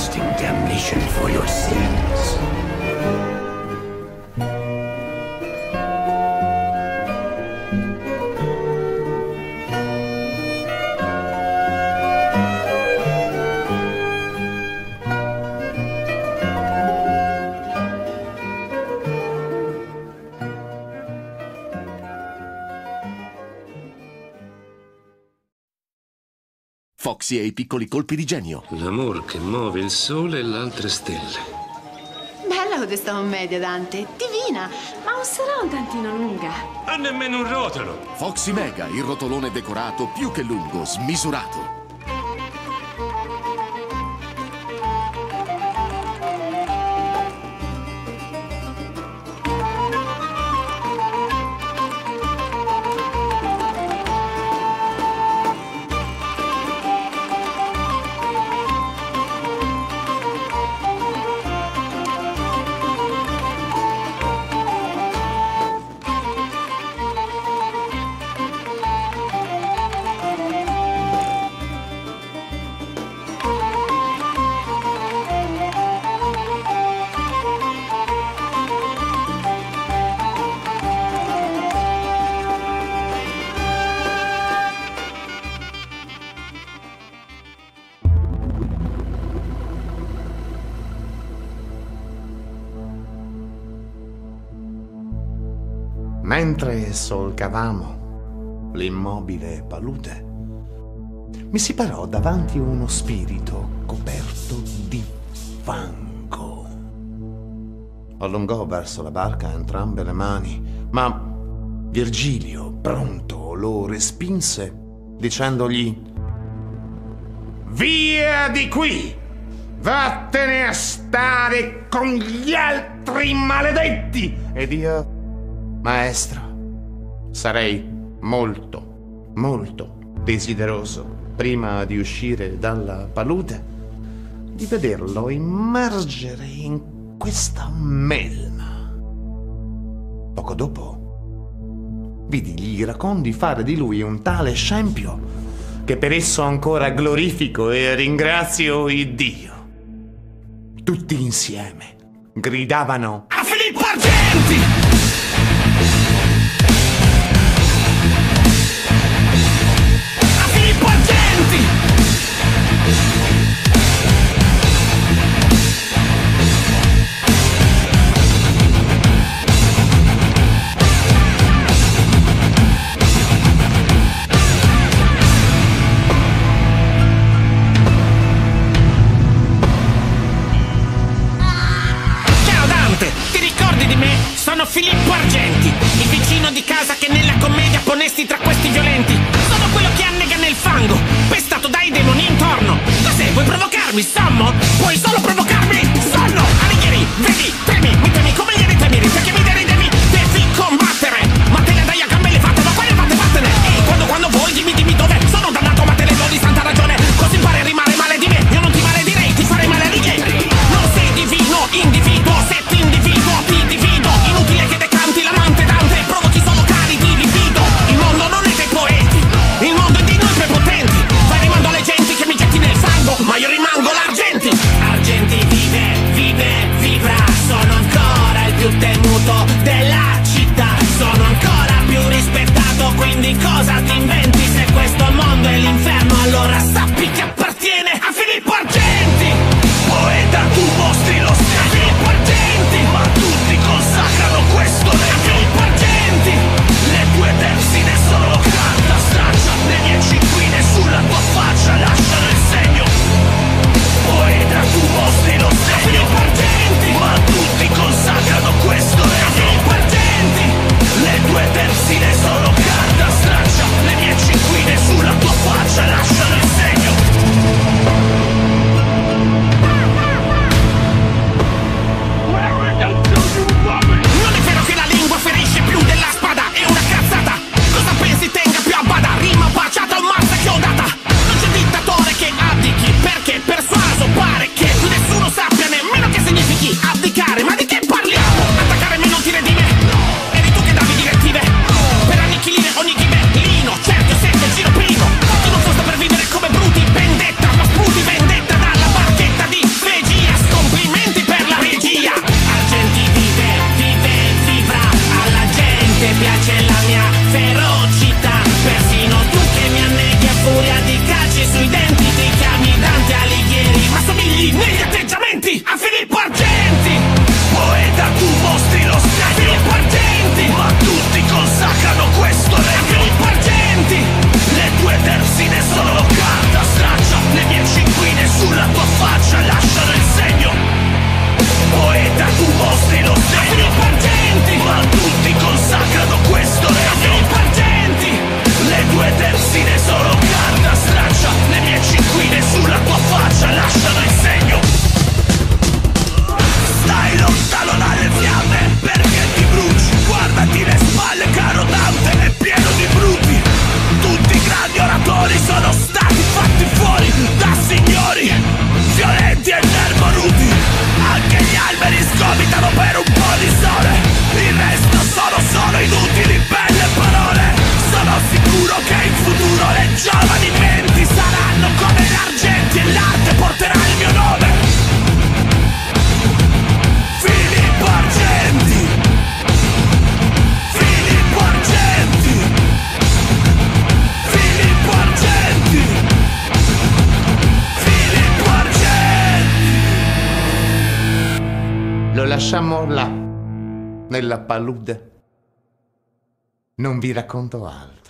everlasting damnation for your sins. Foxy e i piccoli colpi di genio. L'amor che muove il sole e le altre stelle. Bella questa commedia, Dante. Divina, ma non sarà un tantino lunga? E nemmeno un rotolo. Foxy Mega, il rotolone decorato più che lungo, smisurato. Mentre solcavamo l'immobile palude, mi si parò davanti uno spirito coperto di fango. Allungò verso la barca entrambe le mani, ma Virgilio, pronto, lo respinse, dicendogli: «Via di qui! Vattene a stare con gli altri maledetti!» Ed io, maestro, sarei molto, molto desideroso, prima di uscire dalla palude, di vederlo immergere in questa melma. Poco dopo, vidi gli iracondi fare di lui un tale scempio che per esso ancora glorifico e ringrazio Iddio. Tutti insieme gridavano: «A Filippo Argenti!» Sono Filippo Argenti, il vicino di casa che nella commedia ponesti tra questi violenti. Sono quello che annega nel fango, pestato dai demoni intorno. Cos'è? Vuoi provocarmi, sommo? Puoi solo provocarmi, sonno! Alighieri, vedi, temi, mi temi come ieri temi, perché mi deridemi, devi combattere. Ma te le dai a gambe le fatte, ma quelle fatte vattene. E quando vuoi dimmi dove sono dannato, ma te le do di santa ragione. Così impari a rimare male di me, io non ti maledirei, ti farei male Alighieri. Non sei divino, individuo, se ti individuo, ti divido. Inutile che decanti l'amante Dante, provochi solo cari di libido. Il mondo non è dei poeti, il mondo è di noi prepotenti. Vai rimando alle genti che mi getti nel fango, ma io rimango l'argento. sui denti, ti chiami Dante Alighieri, ma somigli negli atteggiamenti a Filippo Argenti. Poeta, tu mostri lo segno, Filippo Argenti, ma tutti consacrano questo regno, Filippo Argenti. Le tue terzine sono carta straccia, le mie cinquine sulla tua faccia lasciano il segno. Poeta, tu mostri lo segno, Filippo Argenti, ma tutti consacrano questo regno, Filippo Argenti. Le tue terzine sono carta straccia, le mie cinquine sulla tua faccia lasciano il segno. Stai lontano dalle fiamme perché ti bruci, guardati le spalle caro Dante, è pieno di bruti. Tutti i grandi oratori sono stati fatti fuori da signori violenti e nervoruti. Anche gli alberi sgomitano per un po' di sole, il resto sono solo inutili belle parole. Sono sicuro che in futuro le giovani menti saranno come l'Argenti e l'arte porterà il mio nome. Filippo Argenti, Filippo Argenti, Filippo Argenti, Filippo Argenti. Lo lasciamo là, nella palude. Non vi racconto altro.